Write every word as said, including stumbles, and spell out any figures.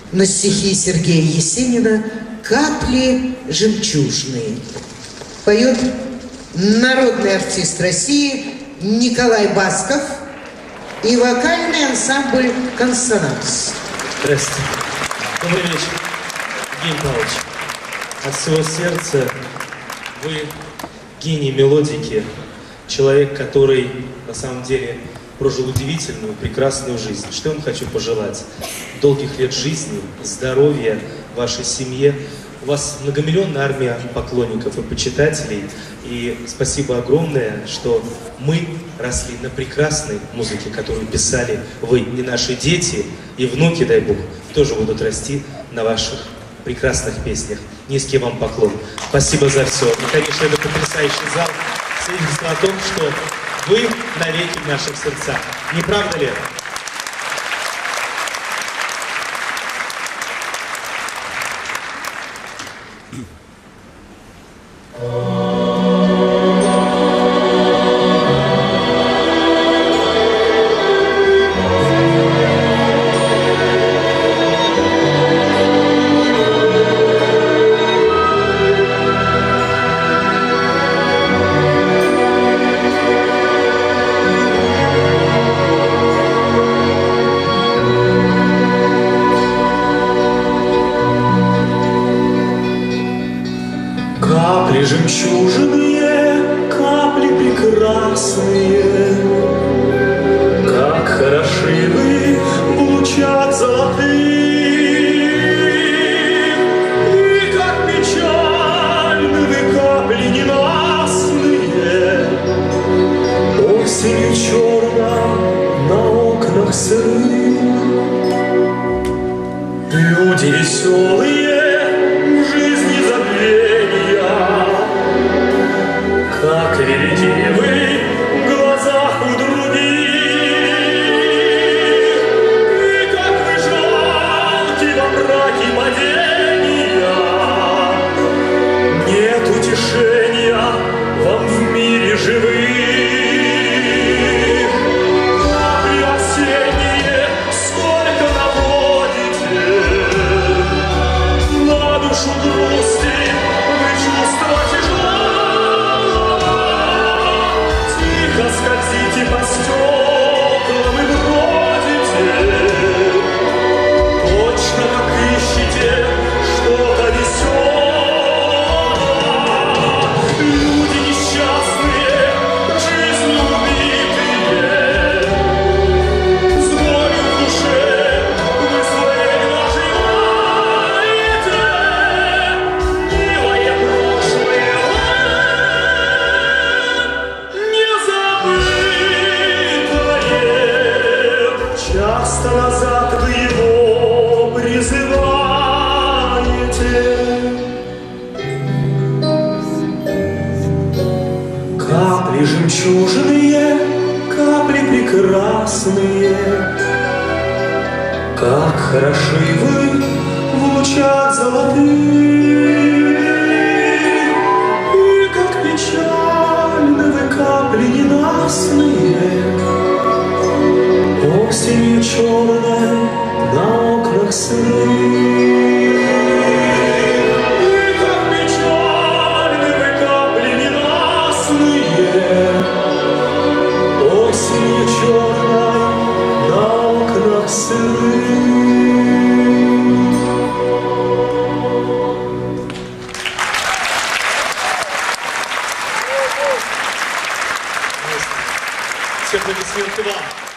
на стихи Сергея Есенина «Капли жемчужные». Поет народный артист России Николай Басков и вокальный ансамбль «Консонанс». Здравствуйте. Добрый вечер, Евгений Павлович. От всего сердца вы гений мелодики, человек, который на самом деле прожил удивительную, прекрасную жизнь. Что я вам хочу пожелать? Долгих лет жизни, здоровья вашей семье. У вас многомиллионная армия поклонников и почитателей. И спасибо огромное, что мы росли на прекрасной музыке, которую писали вы, и наши дети, и внуки, дай Бог, тоже будут расти на ваших прекрасных песнях. Низкий вам поклон. Спасибо за все. И, конечно, это потрясающий зал свидетельство о том, что вы навеки в наших сердцах. Не правда ли? Капли жемчужные, капли прекрасные, как хороши вы в лучах золотых, и как печальны вы, капли ненастные, осенью черно на окнах сырых. Люди веселые, как велики вы в глазах у других, и как вы жалки во мраке падения, нет утешения вам в мире живых. Капли осенние, сколько наводите на душу грусти, вы чувства тяжелые. Скользите по стеклам и бродите, точно как ищете что-то веселое. Люди несчастные, жизнью убитые, с болью в душе вы своей желаете, милое прошлое часто назад вы его призываете. Капли жемчужные, капли прекрасные, как хороши вы в лучах золотых, и как печальны вы, капли ненастные, осенью черной на окнах сырых. И как печальны вы, капли ненастные, осенью черной на окнах сырых. Все аплодисменты вам.